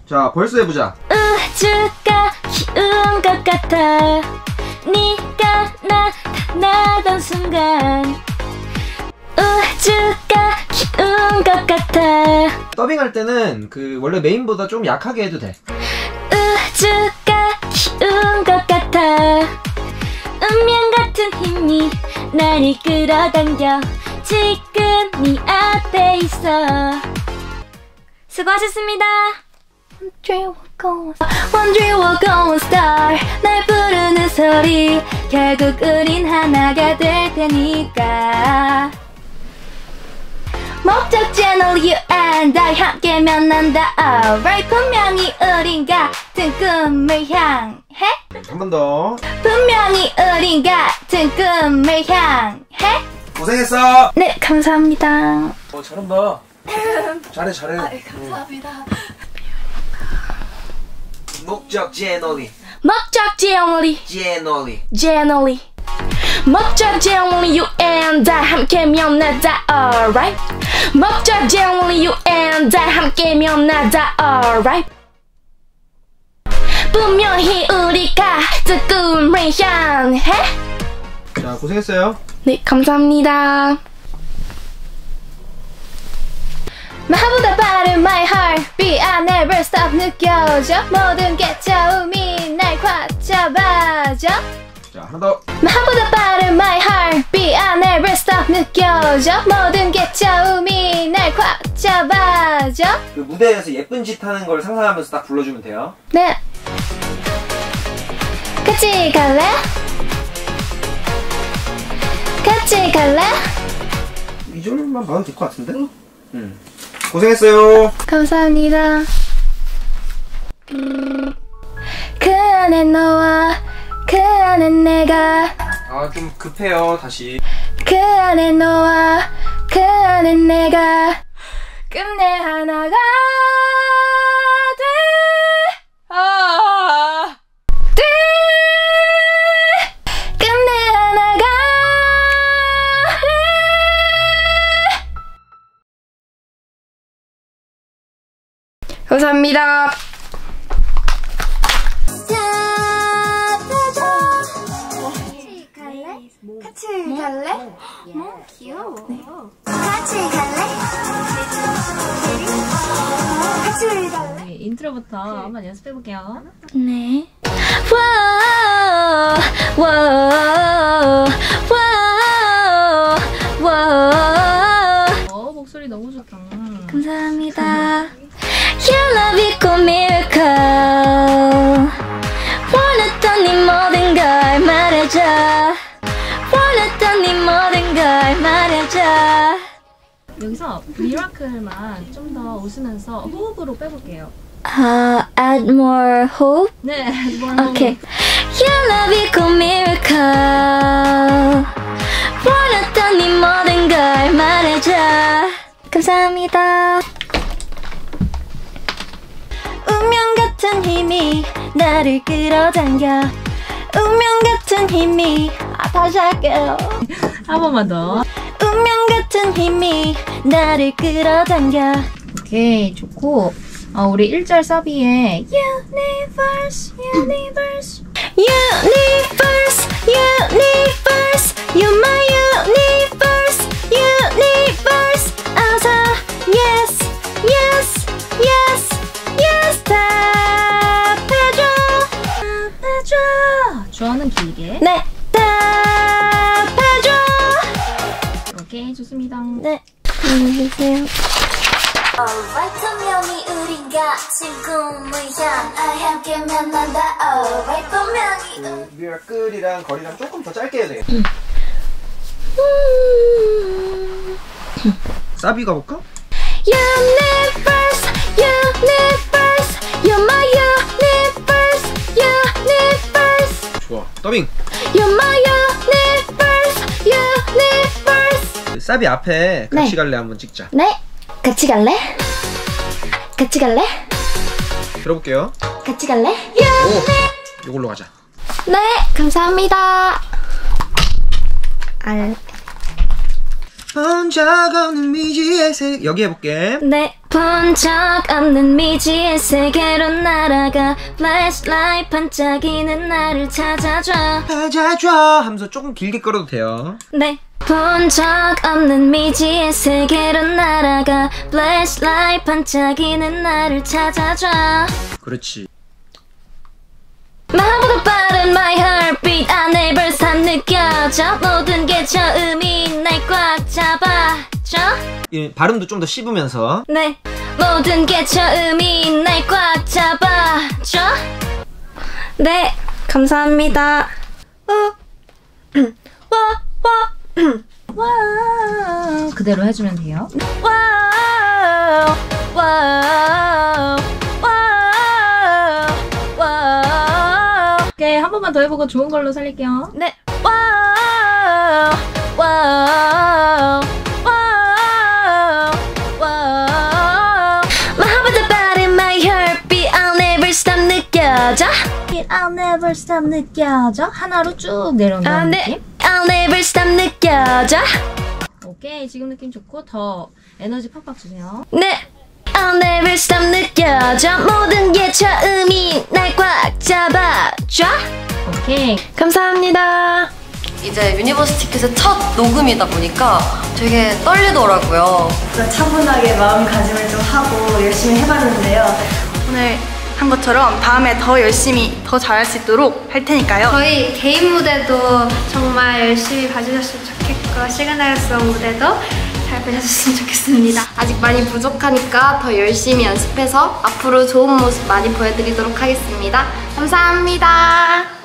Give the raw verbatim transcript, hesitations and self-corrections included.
자, 벌써 해보자. 우주가 키운 것 같아. 네가 나타나던 순간 우주가 키운 것 같아. 더빙할 때는 그 원래 메인보다 좀 약하게 해도 돼. 우주가 키운 것 같아. 운명 같은 힘이 나를 끌어당겨 지금 네 앞에 있어. 수고하셨습니다. One dream will go and star. 날 부르는 소리 결국 우린 하나가 될 테니까. 목적지는 you and I 함께 만난다. Alright, 분명히 우린 같은 꿈을 향해. 한 번 더. 분명히 우린 같은 꿈을 향해. 고생했어. 네, 감사합니다. 어, 잘한다. 잘해, 잘해. 아, 감사합니다. 목적지 only. 목적지 only. only. only. 목적지 only you and I 함께면 나다. Alright. 목적지 only you and I 함께면 나다. Alright. 분명히 우리가 같은 꿈을 향해. 자, 고생했어요. 네, 감사합니다. 나보다 빠른 my heartbeat I never stop 느껴져. 모든 게 처음이 날 꽉 잡아줘. 자, 하나 더. 나보다 빠른 my heartbeat I never stop 느껴져. 모든 게 처음이 날 꽉 잡아줘. 그 무대에서 예쁜 짓 하는 걸 상상하면서 딱 불러주면 돼요. 네. 같이 갈래? 같이 갈래? 이 정도만 봐도 될 것 같은데? 응. 응. 고생했어요. 감사합니다. 그 안에 너와 그 안에 내가. 아, 좀 급해요. 다시. 그 안에 너와 그 안에 내가 끝내 하나가 돼. 아, 돼. 끝내 하나가 돼. 감사합니다. 같이 갈래? 뭐? 귀여워. 네. 같이 갈래? 같이 갈래? 네, 인트로부터 한번 연습해볼게요. 네. 와, 와, 와, 와. 어, 목소리 너무 좋다. 감사합니다. Your love equal miracle. 원했던 네 모든 걸 말해줘. 원했던 네 모든 걸 말해줘. 여기서 미라클만 좀 더 웃으면서 호흡으로 빼볼게요. Uh, add more hope. 네, Okay. Your love equal miracle. 원했던 네 모든 걸 말해줘. 감사합니다. 운명 같은 힘이 나를 끌어당겨. 운명 같은 힘이. 아, 다시 할게요. 한 번만 더. 운명 같은 힘이 나를 끌어당겨. 오케이, 좋고. 어, 우리 일 절 사비에 Universe, Universe, Universe, Universe, you're my universe, Universe. 어서 yes, yes, yes, yes 답해줘. 답해줘. 주어는 길게. 네, 답해줘. 오케이, 좋습니다. 네, 안녕히 계세요. Alright, 분명히 우린 같은 꿈을 향해 함께 만난다. Alright, 분명히 그 미라클이랑 거리랑 조금 더 짧게 해야 되겠다. 사비 가볼까? Universe, Universe, you're my universe, Universe. 좋아. 더빙. You're my universe, universe. 사비 앞에 같이 네. 갈래 한번 찍자. 네, 같이 갈래? 같이 갈래? 들어볼게요. 같이 갈래? 오, 이걸로 가자. 네, 감사합니다. 알. 본 적 없는 미지의 세 여기 해볼게. 네. 본 적 없는 미지의 세계로 날아가 플래시라이트 반짝이는 나를 찾아줘 찾아줘 하면서 조금 길게 끌어도 돼요. 네. 본 적 없는 미지의 세계로 날아가 플래시라이트 반짝이는 나를 찾아줘. 그렇지. 마음보다 빠른 my heartbeat I never stop 느껴져 모든 게 처음인 날 꽉 잡아줘. 이 발음도 좀 더 씹으면서. 네. 모든 게 처음인 날 꽉 잡아줘. 네. 감사합니다. 어. 와, 와. 와 그대로 해주면 돼요. 와우, 와우, 와우, 와우. 오케이 한 번만 더 해보고 좋은 걸로 살릴게요. 네. 와우, 와우, 와우, 와우. My heart about in my heartbeat I'll never stop 느껴져. I'll never stop 느껴져. 하나로 쭉 내려온다는 아, 네. 느낌. I'll never stop 느껴져. 오케이 지금 느낌 좋고 더 에너지 팍팍 주세요. 네. I'll never stop 느껴져 모든 게 처음인 날 꽉 잡아줘. 오케이 감사합니다. 이제 유니버스 티켓의 첫 녹음이다 보니까 되게 떨리더라고요. 차분하게 마음가짐을 좀 하고 열심히 해봤는데요. 오늘 한 것처럼 다음에 더 열심히 더 잘할 수 있도록 할 테니까요. 저희 개인 무대도 정말 열심히 봐주셨으면 좋겠고 시그널송 무대도 잘 보셨으면 좋겠습니다. 아직 많이 부족하니까 더 열심히 연습해서 앞으로 좋은 모습 많이 보여드리도록 하겠습니다. 감사합니다.